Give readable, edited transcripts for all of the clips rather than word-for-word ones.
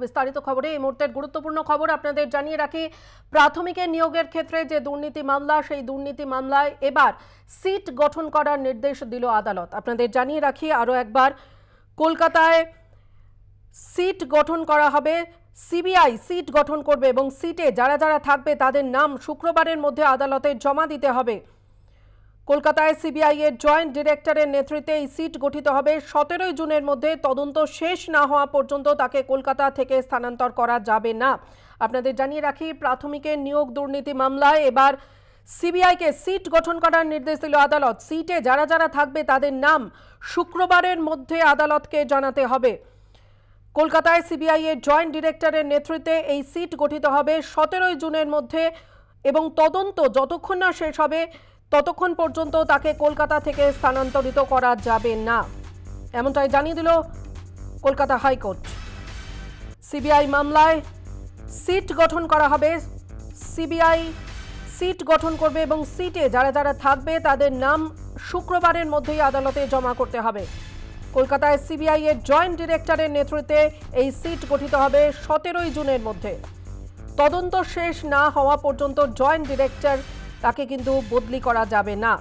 বিস্তারিত খবরে। এই মুহূর্তের গুরুত্বপূর্ণ খবর আপনাদের জানিয়ে রাখি, প্রাথমিকের নিয়োগের ক্ষেত্রে যে দুর্নীতি মামলা, সেই দুর্নীতি মামলায় এবার সিট গঠন করার নির্দেশ দিল আদালত। আপনাদের জানিয়ে রাখি আরও একবার, কলকাতায় সিট গঠন করা হবে, সিবিআই সিট গঠন করবে এবং সিটে যারা যারা থাকবে তাদের নাম শুক্রবারের মধ্যে আদালতে জমা দিতে হবে। কলকাতায় সিবিআই এর জয়েন্ট ডিরেক্টরের নেতৃত্বে এই সিট গঠিত হবে। 17 জুনের মধ্যে তদন্ত শেষ না হওয়া পর্যন্ত তাকে কলকাতা থেকে স্থানান্তর করা যাবে না। আপনাদের জানিয়ে রাখি, প্রাথমিকের নিয়োগ দুর্নীতি মামলায় এবার সিবিআইকে সিট গঠন করার নির্দেশ দিল আদালত। সিটে যারা যারা থাকবে তাদের নাম শুক্রবারের মধ্যে আদালতকে জানাতে হবে। কলকাতায় সিবিআই এর জয়েন্ট ডিরেক্টরের নেতৃত্বে এই সিট গঠিত হবে 17 জুনের মধ্যে এবং তদন্ত যতক্ষণ না শেষ হবে ততক্ষণ পর্যন্ত তাকে কলকাতা থেকে স্থানান্তরিত করা যাবে না, এমনটাই জানিয়ে দিল কলকাতা হাইকোর্ট। সিবিআই মামলায় সিট গঠন করা হবে, সিবিআই সিট গঠন করবে এবং সিটে যারা যারা থাকবে তাদের নাম শুক্রবারের মধ্যেই আদালতে জমা করতে হবে। কলকাতায় সিবিআই এর জয়েন্ট ডিরেক্টরের নেতৃত্বে এই সিট গঠিত হবে 17 জুনের মধ্যে। তদন্ত শেষ না হওয়া পর্যন্ত জয়েন্ট ডিরেক্টর তাকে কিন্তু বদলি করা যাবে না।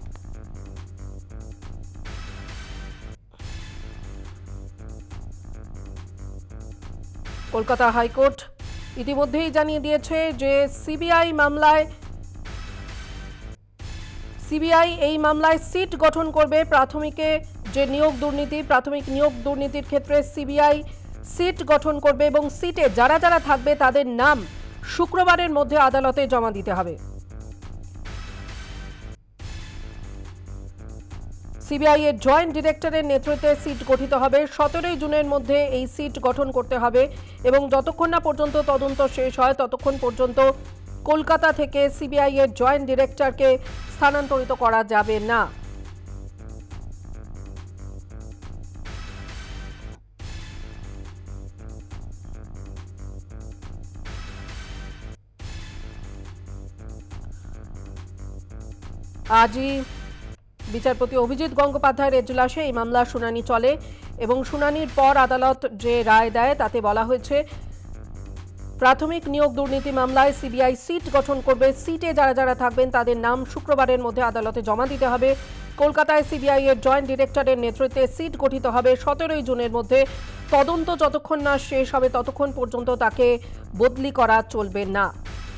কলকাতা হাইকোর্ট ইতিমধ্যেই জানিয়ে দিয়েছে যে সিবিআই এই মামলায় সিট গঠন করবে। প্রাথমিক নিয়োগ দুর্নীতির ক্ষেত্রে সিবিআই সিট গঠন করবে এবং সিটে যারা যারা থাকবে তাদের নাম শুক্রবারের মধ্যে আদালতে জমা দিতে হবে। সিবিআই এর জয়েন্ট ডিরেক্টরের নেতৃত্বে সিট গঠিত হবে। 17 জুনের মধ্যে এই সিট গঠন করতে হবে এবং যতক্ষণ না পর্যন্ত তদন্ত শেষ হয় ততক্ষণ পর্যন্ত কলকাতা থেকে সিবিআই এর জয়েন্ট ডিরেক্টরকে স্থানান্তরিত করা যাবে না। আজই বিচারপতি অভিজিৎ গঙ্গোপাধ্যায়ের এজলাসে এই মামলার শুনানি চলে এবং শুনানির পর আদালত যে রায় দেয় তাতে বলা হয়েছে, প্রাথমিক নিয়োগ দুর্নীতি মামলায় সিবিআই সিট গঠন করবে। সিটে যারা যারা থাকবেন তাদের নাম শুক্রবারের মধ্যে আদালতে জমা দিতে হবে। কলকাতায় সিবিআই এর জয়েন্ট ডিরেক্টরের নেতৃত্বে সিট গঠিত হবে 17 জুনের মধ্যে। তদন্ত যতক্ষণ না শেষ হবে ততক্ষণ পর্যন্ত তাকে বদলি করা চলবে না।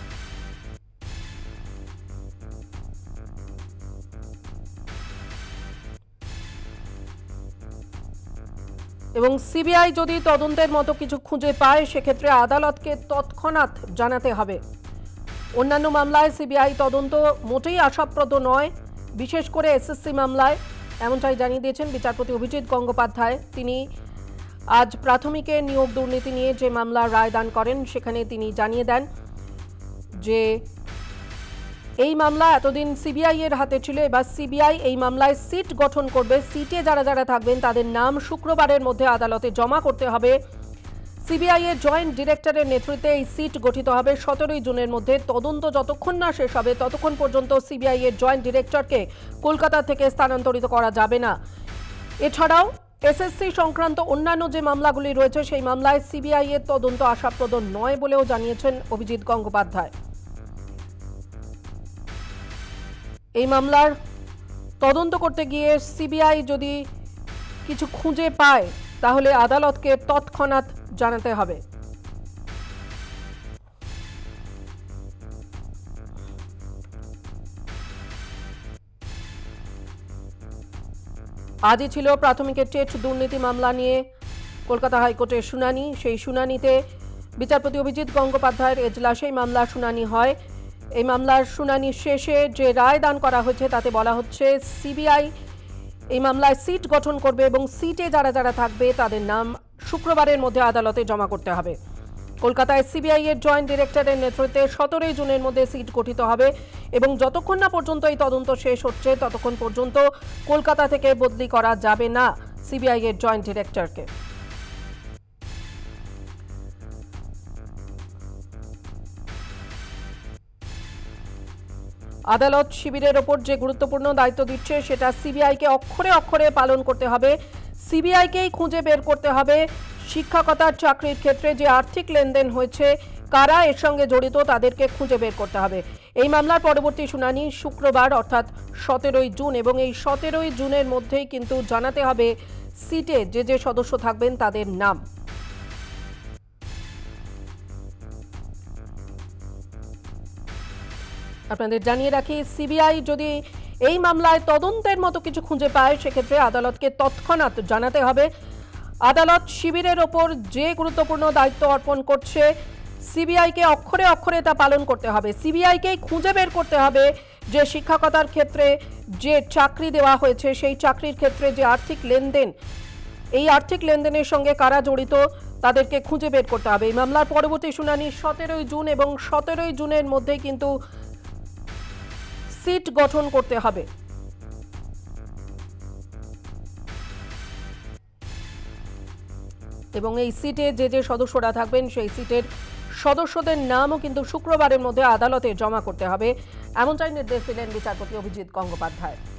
এবং সিবিআই যদি তদন্তের মতো কিছু খুঁজে পায় সেক্ষেত্রে আদালতকে তৎক্ষণাৎ জানাতে হবে। অন্যান্য মামলায় সিবিআই তদন্ত মোটেই আশাপ্রদ নয়, বিশেষ করে এসএসসি মামলায়, এমনটাই জানিয়ে দিয়েছেন বিচারপতি অভিজিৎ গঙ্গোপাধ্যায়। তিনি আজ প্রাথমিকের নিয়োগ দুর্নীতি নিয়ে যে মামলার রায়দান করেন সেখানে তিনি জানিয়ে দেন যে এই মামলা এতদিন সিবিআই এর হাতে ছিল, এবার সিবিআই এই মামলায় সিট গঠন করবে। সিটে যারা যারা থাকবেন তাদের নাম শুক্রবারের মধ্যে আদালতে জমা করতে হবে। সিবিআই এর জয়েন্ট ডিরেক্টরের নেতৃত্বে এই সিট গঠিত হবে 17 জুনের মধ্যে। তদন্ত যতক্ষণ না শেষ হবে ততক্ষণ পর্যন্ত সিবিআই এর জয়েন্ট ডিরেক্টরকে কলকাতা থেকে স্থানান্তরিত করা যাবে না। এছাড়াও এসএসসি সংক্রান্ত অন্যান্য যে মামলাগুলি রয়েছে সেই মামলায় সিবিআই এর তদন্ত আশাপ্রদ নয় বলেও জানিয়েছেন অভিজিৎ গঙ্গোপাধ্যায়। এই মামলার তদন্ত করতে গিয়ে সিবিআই যদি কিছু খুঁজে পায় তাহলে আদালতকে তৎক্ষণাৎ জানাতে হবে। আজই ছিল প্রাথমিকের টেট দুর্নীতি মামলা নিয়ে কলকাতা হাইকোর্টের শুনানি। সেই শুনানিতে বিচারপতি অভিজিৎ গঙ্গোপাধ্যায়ের এজলাসে মামলার শুনানি হয়। এই মামলার শুনানি শেষে যে রায় দান করা হয়েছে তাতে বলা হচ্ছে, সিবিআই এই মামলায় সিট গঠন করবে এবং সিটে যারা যারা থাকবে তাদের নাম শুক্রবারের মধ্যে আদালতে জমা করতে হবে। কলকাতায় সিবিআই এর জয়েন্ট ডিরেক্টরের নেতৃত্বে 17 জুনের মধ্যে সিট গঠিত হবে এবং যতক্ষণ না পর্যন্ত এই তদন্ত শেষ হচ্ছে ততক্ষণ পর্যন্ত কলকাতা থেকে বদলি করা যাবে না সিবিআই এর জয়েন্ট ডিরেক্টরকে। আদালত শিবিরের ওপর যে গুরুত্বপূর্ণ দায়িত্ব দিচ্ছে সেটা সিবিআইকে অক্ষরে অক্ষরে পালন করতে হবে। সিবিআইকেই খুঁজে বের করতে হবে শিক্ষকতার চাকরির ক্ষেত্রে যে আর্থিক লেনদেন হয়েছে, কারা এর সঙ্গে জড়িত তাদেরকে খুঁজে বের করতে হবে। এই মামলার পরবর্তী শুনানি শুক্রবার অর্থাৎ 17ই জুন, এবং এই 17ই জুনের মধ্যেই কিন্তু জানাতে হবে সিটে যে সদস্য থাকবেন তাদের নাম। আপনাদের জানিয়ে রাখি, সিবিআই যদি এই মামলায় তদন্তের মতো কিছু খুঁজে পায় সেক্ষেত্রে আদালতকে তৎক্ষণাৎ জানাতে হবে। আদালত শিবিরের ওপর যে গুরুত্বপূর্ণ দায়িত্ব অর্পণ করছে, সিবিআইকে অক্ষরে অক্ষরে তা পালন করতে হবে। সিবিআইকেই খুঁজে বের করতে হবে যে শিক্ষকতার ক্ষেত্রে যে চাকরি দেওয়া হয়েছে সেই চাকরির ক্ষেত্রে যে আর্থিক লেনদেন, এই আর্থিক লেনদেনের সঙ্গে কারা জড়িত তাদেরকে খুঁজে বের করতে হবে। এই মামলার পরবর্তী শুনানি 17ই জুন, এবং 17ই জুনের মধ্যে কিন্তু সিট গঠন করতে হবে। এবং এই সিটে যে সদস্যরা থাকবেন সেই সিটের সদস্যদের নামও কিন্তু শুক্রবারের মধ্যে আদালতে জমা করতে হবে, এমনটাই নির্দেশ দিলেন বিচারপতি অভিজিৎ গঙ্গোপাধ্যায়।